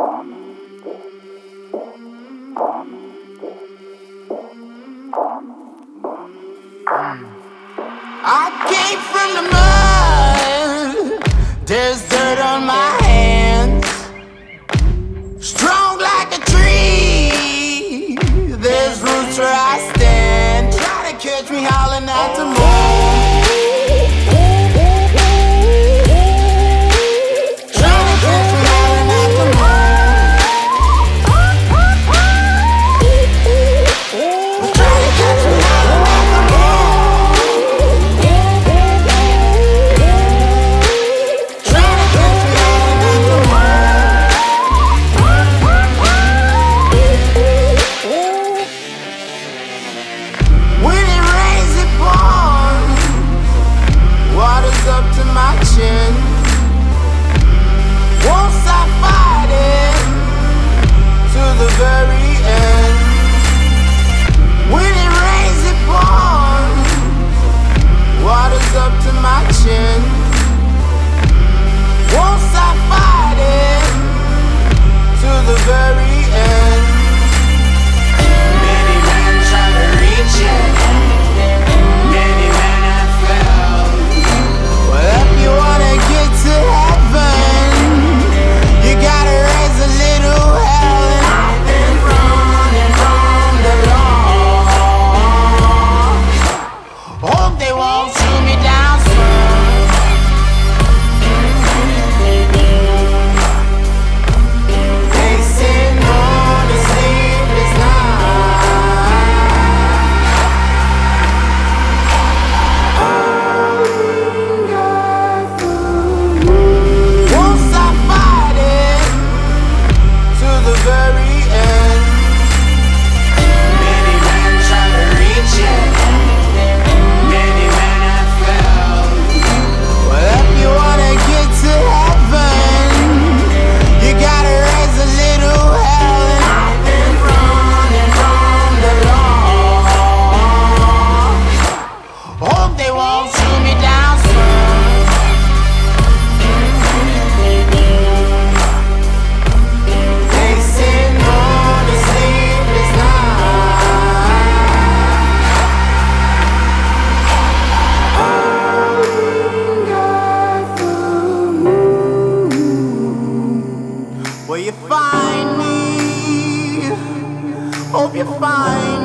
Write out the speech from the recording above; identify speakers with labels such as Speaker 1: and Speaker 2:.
Speaker 1: I came from the mud, there's dirt on my hands. Strong like a tree, there's roots where I stand. Try to catch me howling at the moon. Won't stop fighting to the very end. When it rains, it pours. Water's up to my chin. Won't stop fighting to the very end. Many men try to reach it. Many men have failed. Well, if you wanna get to heaven, you gotta raise a little hell. And I've been running from the law. Hope they won't shoot me down soon. Facing on a sleepless Won't stop fighting to the very end. Many men try to reach it. Many men have failed. Well, if you wanna get to heaven, you gotta raise a little hell. And I've been running from the law. Hope they won't shoot me down soon. Facing on a sleepless night. Will you find me? Hope you find